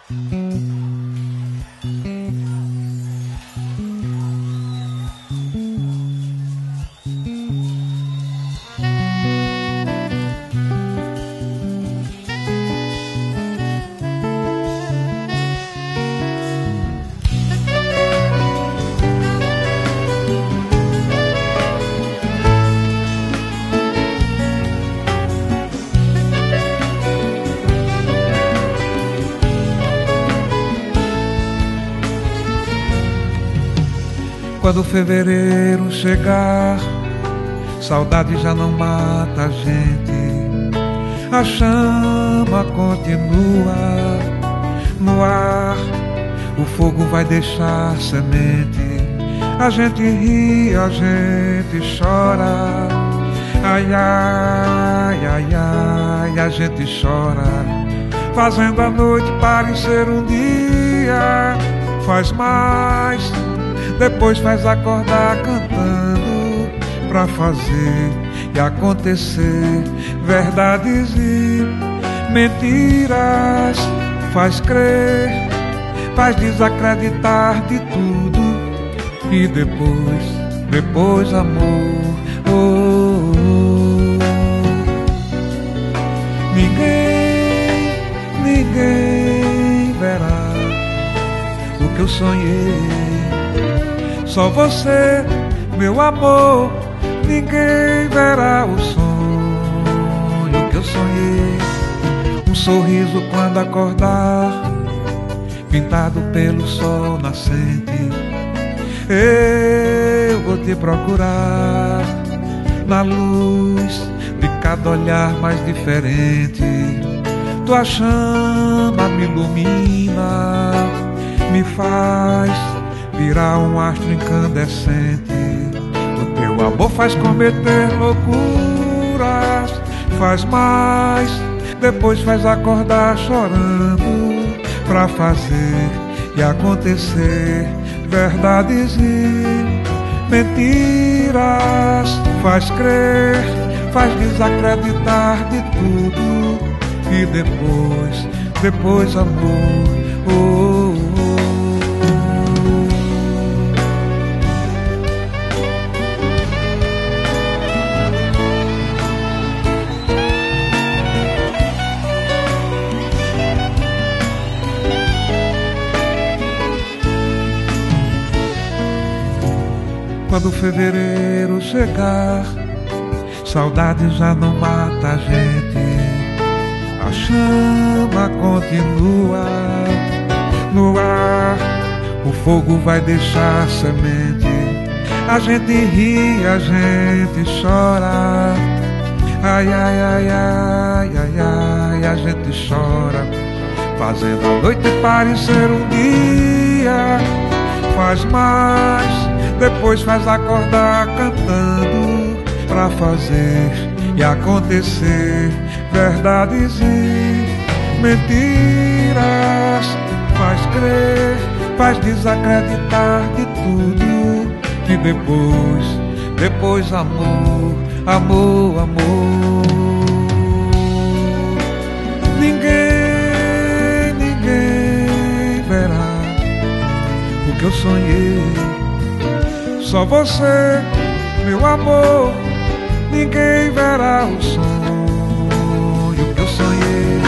Quando fevereiro chegar, saudade já não mata a gente. A chama continua no ar, o fogo vai deixar semente. A gente ri, a gente chora. Ai, ai, ai, ai, a gente chora, fazendo a noite parecer um dia. Faz mais, depois faz acordar cantando, pra fazer e acontecer verdades e mentiras. Faz crer, faz desacreditar de tudo. E depois amor. Oh, oh, oh. Ninguém verá o que eu sonhei. Só você, meu amor. Ninguém verá o sonho que eu sonhei. Um sorriso quando acordar, pintado pelo sol nascente. Eu vou te procurar na luz de cada olhar mais diferente. Tua chama me ilumina, me faz virar um astro incandescente. O teu amor faz cometer loucuras, faz mais, depois faz acordar chorando, pra fazer e acontecer verdades e mentiras. Faz crer, faz desacreditar de tudo. E depois amor. Oh, oh, oh. Quando fevereiro chegar, saudade já não mata a gente. A chama continua no ar, o fogo vai deixar semente. A gente ri, a gente chora. Ai, ai, ai, ai, ai, ai, a gente chora, fazendo a noite parecer um dia. Faz mais, depois faz acordar cantando, pra fazer e acontecer verdades e mentiras. Faz crer, faz desacreditar de tudo. E depois amor, amor, amor. Ninguém verá o que eu sonhei. Só você, meu amor. Ninguém verá o sonho que eu sonhei.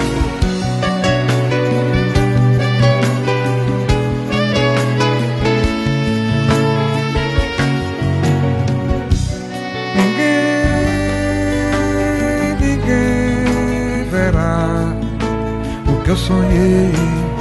Ninguém verá o que eu sonhei.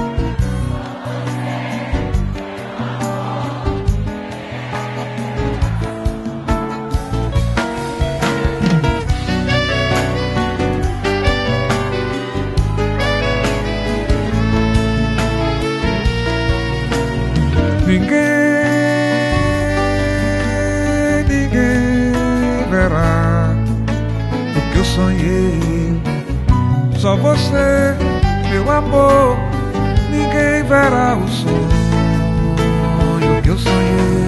Ninguém verá o que eu sonhei. Só você, meu amor. Ninguém verá o sonho que eu sonhei.